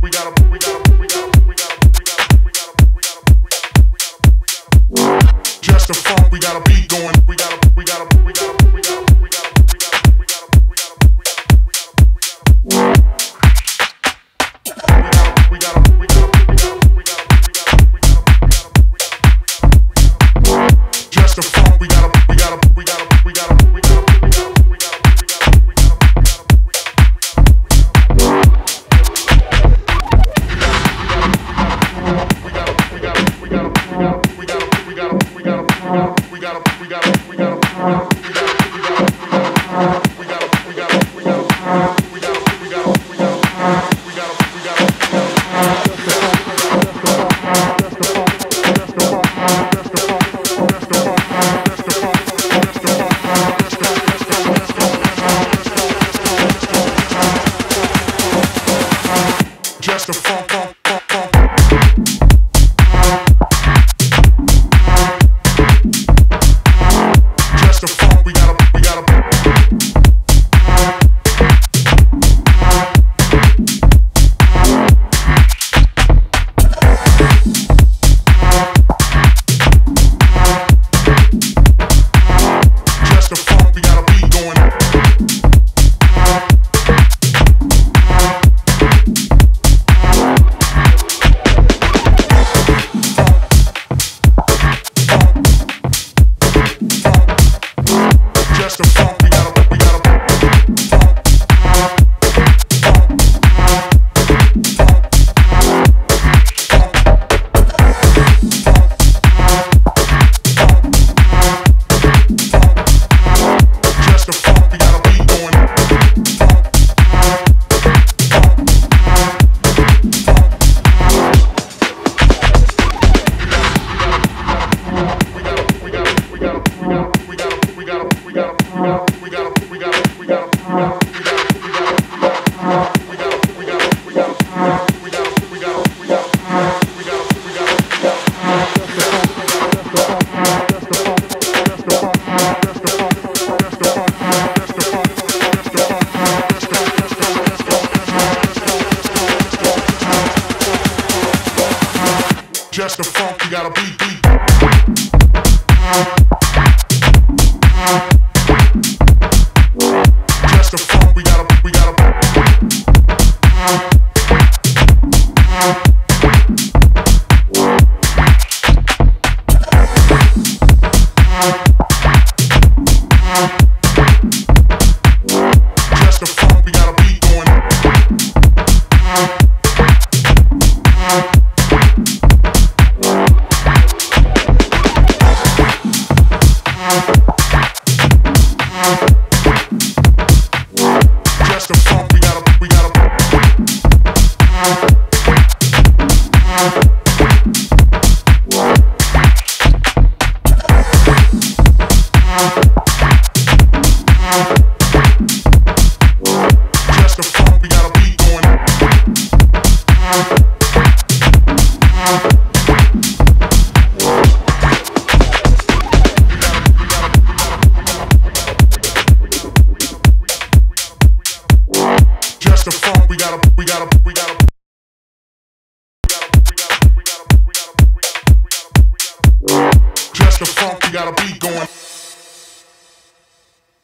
Just the funk, we got a beat going. We got just the funk, we got just the funk, funk, funk, funk. Just the funk, we gotta. Just the funk, we got a beat going. Just the funk, we gotta just the funk, we got a beat going. Just the funk, we got a beat. Just the funk, we got just the funk, we got a beat going. Just the funk, we gotta just the funk, we got a beat going. Just the funk.